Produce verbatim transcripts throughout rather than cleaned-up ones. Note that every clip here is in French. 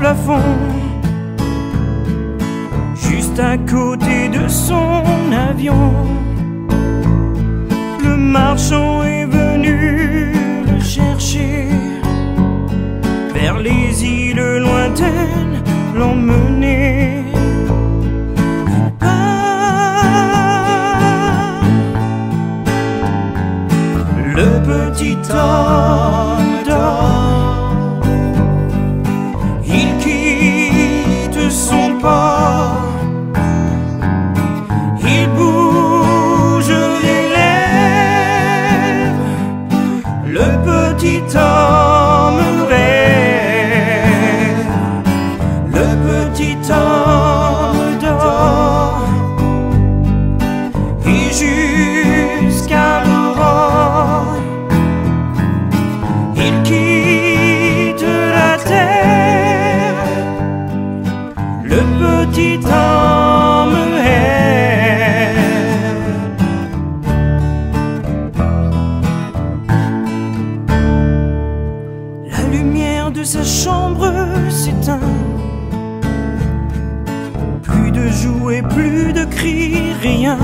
plafond, juste à côté de son avion. Le marchand est venu le chercher vers les îles lointaines, l'emmener. Le petit homme dort, il quitte son port, il bouge les lèvres, le petit homme rêve, le petit homme dort, et jusqu'à l'aurore il quitte la terre, le petit homme erre. La lumière de sa chambre s'éteint, plus de jouets, plus de cris, rien.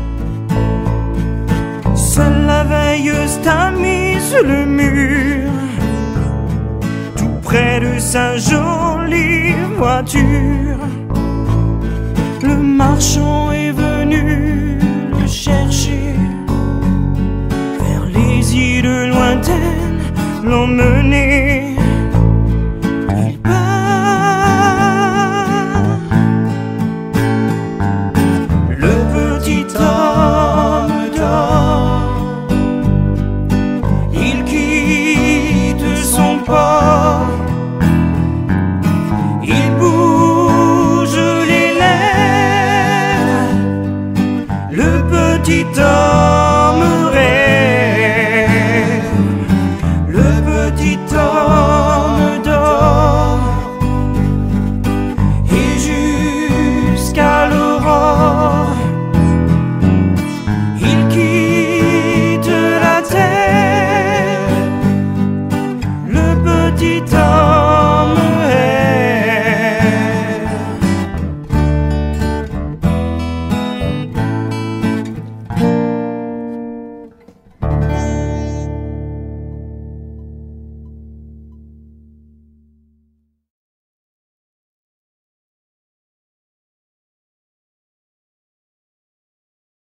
Seule la veilleuse tamise le mur, tout près de sa jolie voiture. Le marchand est venu le chercher vers les îles lointaines, l'emmener.